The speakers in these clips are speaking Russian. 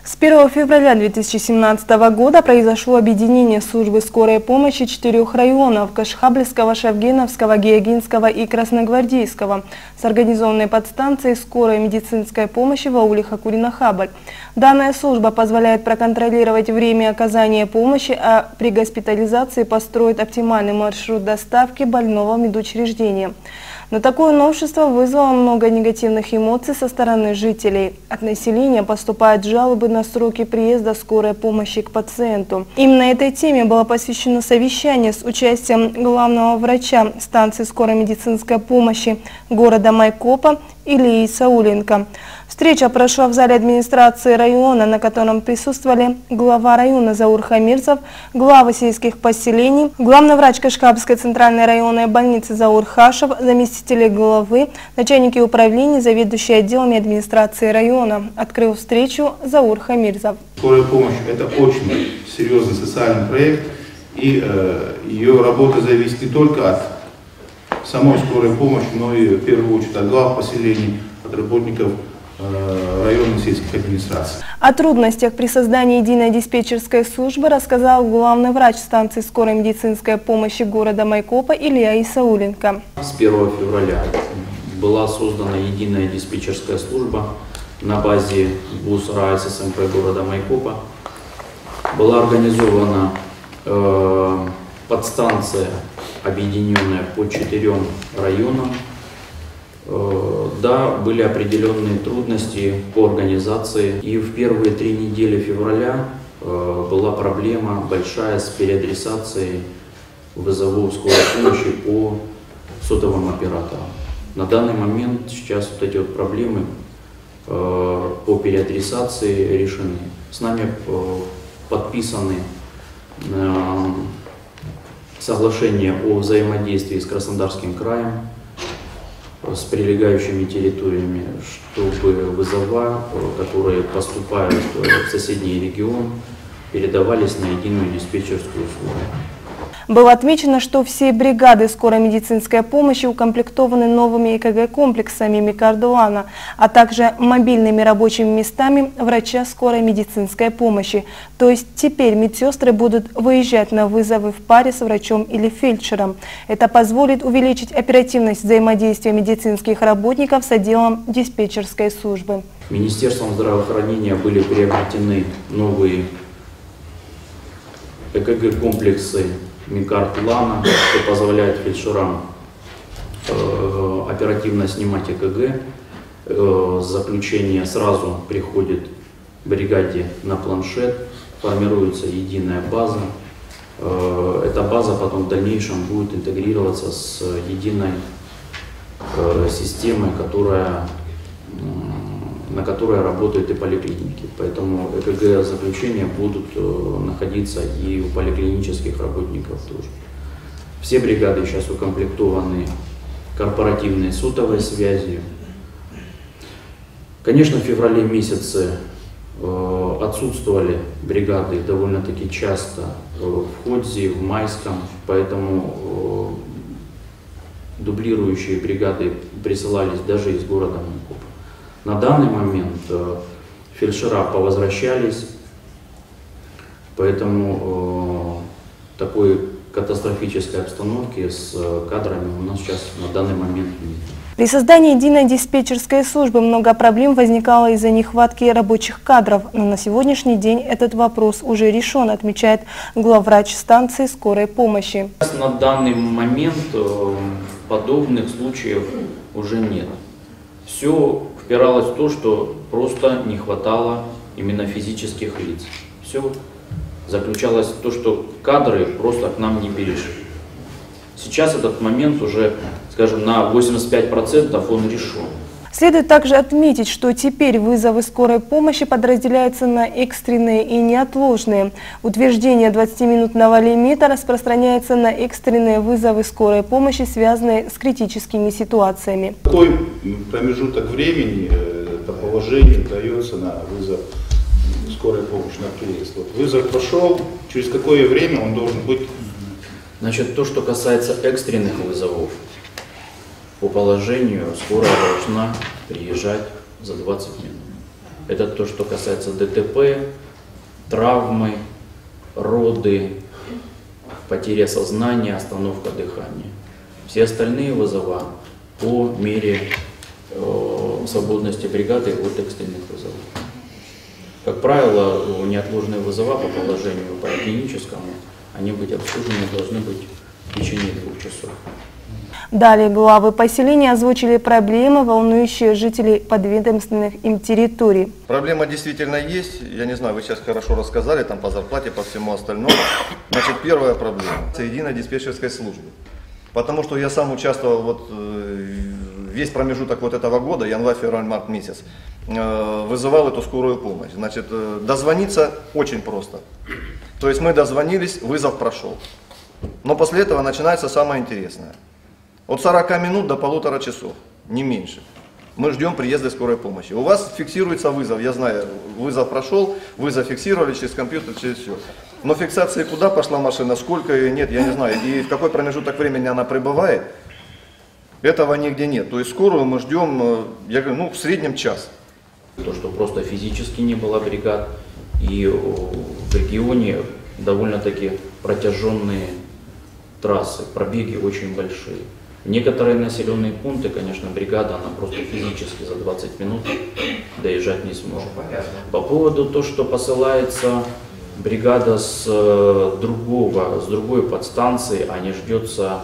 С 1 февраля 2017 года произошло объединение службы скорой помощи 4 районов – Кашхабльского, Шавгеновского, Геогинского и Красногвардейского с организованной подстанцией скорой медицинской помощи в ауле Хакурина-Хабль. Данная служба позволяет проконтролировать время оказания помощи, а при госпитализации построить оптимальный маршрут доставки больного в медучреждение. Но такое новшество вызвало много негативных эмоций со стороны жителей. От населения поступают жалобы на сроки приезда скорой помощи к пациенту. Именно этой теме было посвящено совещание с участием главного врача станции скорой медицинской помощи города Майкопа Ильи Сауленко. Встреча прошла в зале администрации района, на котором присутствовали глава района Заур Хамирзов, главы сельских поселений, главный врач Кашхабльской центральной районной больницы Заур Хашев, заместители главы, начальники управления, заведующие отделами администрации района. Открыл встречу Заур Хамирзов. Скорая помощь – это очень серьезный социальный проект, и ее работа зависит не только от самой скорой помощи, но и в первую очередь от глав поселений, от работников районных сельских администраций. О трудностях при создании единой диспетчерской службы рассказал главный врач станции скорой медицинской помощи города Майкопа Илья Исауленко. С 1 февраля была создана единая диспетчерская служба на базе БУС РайССМП города Майкопа. Была организована подстанция, объединенная по 4 районам. Да, были определенные трудности по организации, и в первые 3 недели февраля была проблема большая с переадресацией вызовов скорой помощи по сотовым операторам. На данный момент сейчас вот эти вот проблемы по переадресации решены. С нами подписаны соглашения о взаимодействии с Краснодарским краем, с прилегающими территориями, чтобы вызова, которые поступают в соседний регион, передавались на единую диспетчерскую службу. Было отмечено, что все бригады скорой медицинской помощи укомплектованы новыми ЭКГ-комплексами Микардуана, а также мобильными рабочими местами врача скорой медицинской помощи. То есть теперь медсестры будут выезжать на вызовы в паре с врачом или фельдшером. Это позволит увеличить оперативность взаимодействия медицинских работников с отделом диспетчерской службы. Министерством здравоохранения были приобретены новые ЭКГ-комплексы Микардуана, что позволяет фельдшерам оперативно снимать ЭКГ. Заключение сразу приходит бригаде на планшет, формируется единая база. Эта база потом в дальнейшем будет интегрироваться с единой системой, на которой работают и поликлиники. Поэтому ЭКГ-заключения будут находиться и у поликлинических работников тоже. Все бригады сейчас укомплектованы корпоративной сотовой связью. Конечно, в феврале месяце отсутствовали бригады довольно-таки часто в Ходзе, в Майском, поэтому дублирующие бригады присылались даже из города Майкопа. На данный момент фельдшера повозвращались, поэтому такой катастрофической обстановки с кадрами у нас сейчас на данный момент нет. При создании единой диспетчерской службы много проблем возникало из-за нехватки рабочих кадров, но на сегодняшний день этот вопрос уже решен, отмечает главврач станции скорой помощи. На данный момент подобных случаев уже нет. Все упиралось в то, что просто не хватало именно физических лиц. Все заключалось в том, что кадры просто к нам не перешли. Сейчас этот момент уже, скажем, на 85% он решен. Следует также отметить, что теперь вызовы скорой помощи подразделяются на экстренные и неотложные. Утверждение 20-минутного лимита распространяется на экстренные вызовы скорой помощи, связанные с критическими ситуациями. Какой промежуток времени по положению дается на вызов скорой помощи, на приезд? Вот вызов прошел, через какое время он должен быть? Значит, то, что касается экстренных вызовов, по положению скорая должна приезжать за 20 минут. Это то, что касается ДТП, травмы, роды, потеря сознания, остановка дыхания. Все остальные вызова по мере свободности бригады от экстренных вызовов. Как правило, неотложные вызова по положению по клиническому, они быть обслужены должны быть в течение 2 часов. Далее главы поселения озвучили проблемы, волнующие жителей подведомственных им территорий. Проблема действительно есть. Я не знаю, вы сейчас хорошо рассказали там по зарплате, по всему остальному. Значит, первая проблема – это единой диспетчерской службы. Потому что я сам участвовал весь промежуток этого года, январь, февраль, март месяц, вызывал эту скорую помощь. Значит, дозвониться очень просто. То есть мы дозвонились, вызов прошел. Но после этого начинается самое интересное. От 40 минут до 1,5 часов, не меньше. Мы ждем приезда скорой помощи. У вас фиксируется вызов, я знаю, вызов прошел, вызов фиксировали через компьютер, через все. Но фиксации, куда пошла машина, сколько ее нет, я не знаю. И в какой промежуток времени она прибывает, этого нигде нет. То есть скорую мы ждем, я говорю, в среднем час. То, что просто физически не было бригад, и в регионе довольно-таки протяженные трассы, пробеги очень большие. Некоторые населенные пункты, конечно, бригада, она просто физически за 20 минут доезжать не сможет. По поводу того, что посылается бригада с другой подстанции, а не ждется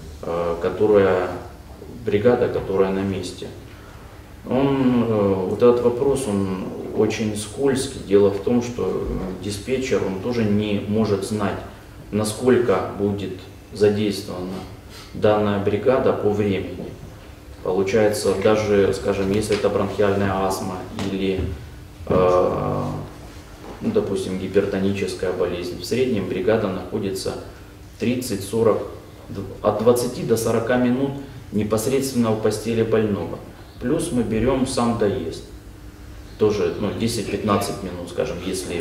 бригада, которая на месте. Вот этот вопрос, он очень скользкий. Дело в том, что диспетчер, он тоже не может знать, насколько будет задействована данная бригада по времени. Получается, даже, скажем, если это бронхиальная астма или, допустим, гипертоническая болезнь, в среднем бригада находится 30-40, от 20 до 40 минут непосредственно в постели больного. Плюс мы берем сам доезд. Тоже 10-15 минут, скажем, если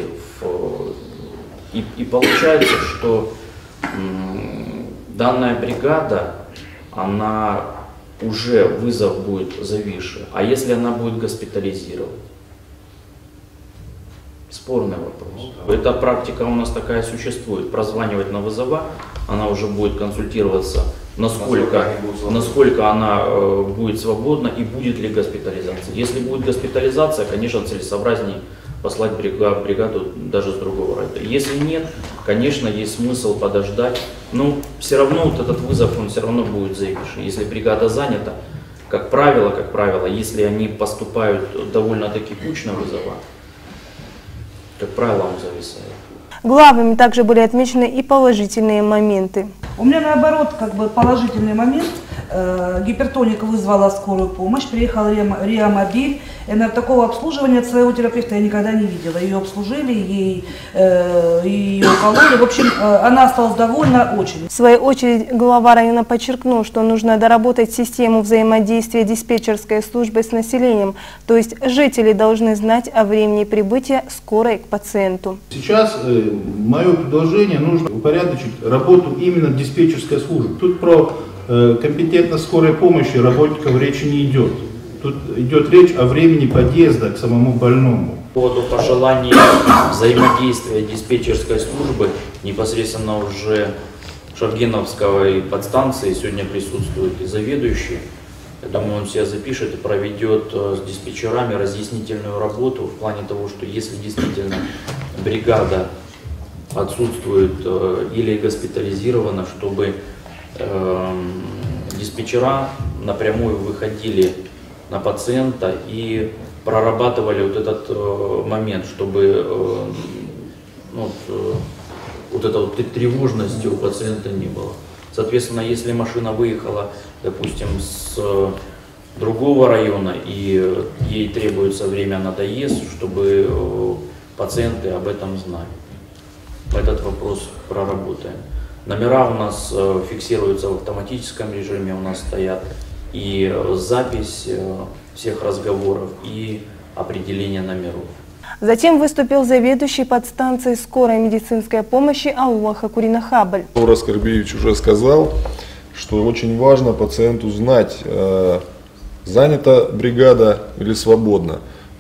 и получается, что данная бригада, она уже вызов будет зависший. А если она будет госпитализирована? Спорный вопрос. Эта практика у нас такая существует. Прозванивать на вызова, она уже будет консультироваться, насколько она будет свободна и будет ли госпитализация. Если будет госпитализация, конечно, целесообразнее послать бригаду даже с другого района. Если нет, конечно, есть смысл подождать. Но все равно вот этот вызов, он все равно будет зависший. Если бригада занята, как правило, если они поступают довольно-таки кучно вызова, как правило, он зависает. Главами также были отмечены и положительные моменты. У меня наоборот, положительный момент. Гипертоника вызвала скорую помощь, приехал реамобиль. Такого обслуживания от своего терапевта я никогда не видела. Ее обслужили, ее укололи. В общем, она осталась довольна очень. В свою очередь, глава района подчеркнул, что нужно доработать систему взаимодействия диспетчерской службы с населением. То есть жители должны знать о времени прибытия скорой к пациенту. Сейчас мое предложение, нужно упорядочить работу именно диспетчерской службы. Тут про компетентность скорой помощи работников речи не идет. Тут идет речь о времени подъезда к самому больному. По поводу пожеланий взаимодействия диспетчерской службы непосредственно уже Шавгеновской подстанции сегодня присутствует и заведующий. Я думаю, он себя запишет и проведет с диспетчерами разъяснительную работу в плане того, что если действительно бригада отсутствует или госпитализирована, чтобы диспетчера напрямую выходили на пациента и прорабатывали вот этот момент, чтобы вот этой вот тревожности у пациента не было. Соответственно, если машина выехала, допустим, с другого района и ей требуется время на доезд, чтобы пациенты об этом знали. Этот вопрос проработаем. Номера у нас фиксируются в автоматическом режиме, у нас стоят и запись всех разговоров, и определение номеров. Затем выступил заведующий подстанцией скорой медицинской помощи Алла Хакурина-Хабль. Орас Карбиевич уже сказал, что очень важно пациенту знать, занята бригада или свободна.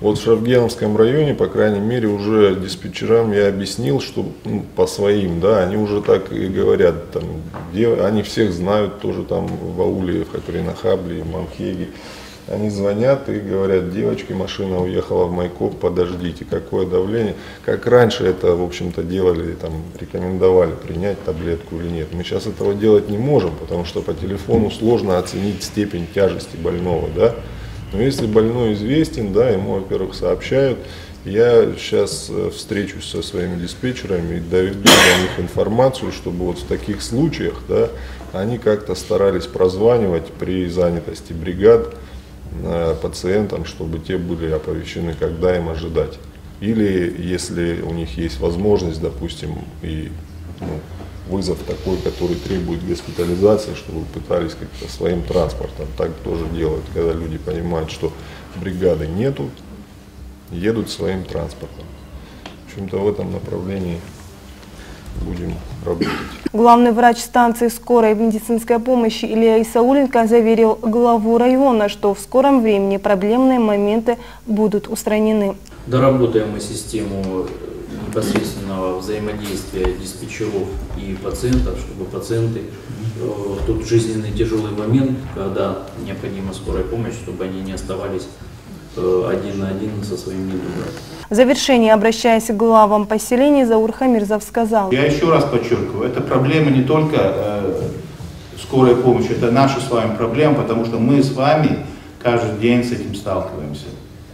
Вот в Шавгеновском районе, по крайней мере, уже диспетчерам я объяснил, что по своим, да, они уже так и говорят, там, они всех знают тоже там в ауле, в Хакринахабле, в Манхеге. Они звонят и говорят: девочки, машина уехала в Майкоп, подождите, какое давление. Как раньше это, в общем-то, делали, там, рекомендовали принять таблетку или нет. Мы сейчас этого делать не можем, потому что по телефону сложно оценить степень тяжести больного, да. Но если больной известен, да, ему, во-первых, сообщают. Я сейчас встречусь со своими диспетчерами и доведу до них информацию, чтобы вот в таких случаях, да, они как-то старались прозванивать при занятости бригад пациентам, чтобы те были оповещены, когда им ожидать. Или если у них есть возможность, допустим, и вызов такой, который требует госпитализации, чтобы пытались как-то своим транспортом. Так тоже делают, когда люди понимают, что бригады нету, едут своим транспортом. В общем-то, в этом направлении будем работать. Главный врач станции скорой медицинской помощи Илья Исауленко заверил главу района, что в скором времени проблемные моменты будут устранены. Доработаем мы систему непосредственного взаимодействия диспетчеров и пациентов, чтобы пациенты в тот жизненный тяжелый момент, когда необходима скорая помощь, чтобы они не оставались один на один со своим недугом. В завершении, обращаясь к главам поселений, Заур Хамирзов сказал: Я еще раз подчеркиваю, это проблема не только скорой помощи, это наша с вами проблема, потому что мы с вами каждый день с этим сталкиваемся.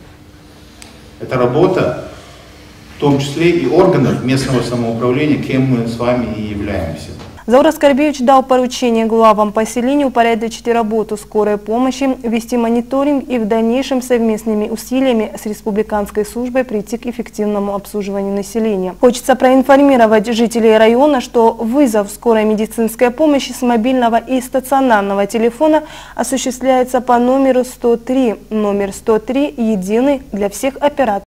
Это работа, в том числе и органов местного самоуправления, кем мы с вами и являемся. Заур Аскарбевич дал поручение главам поселений упорядочить работу скорой помощи, вести мониторинг и в дальнейшем совместными усилиями с республиканской службой прийти к эффективному обслуживанию населения. Хочется проинформировать жителей района, что вызов скорой медицинской помощи с мобильного и стационарного телефона осуществляется по номеру 103. Номер 103 единый для всех операторов.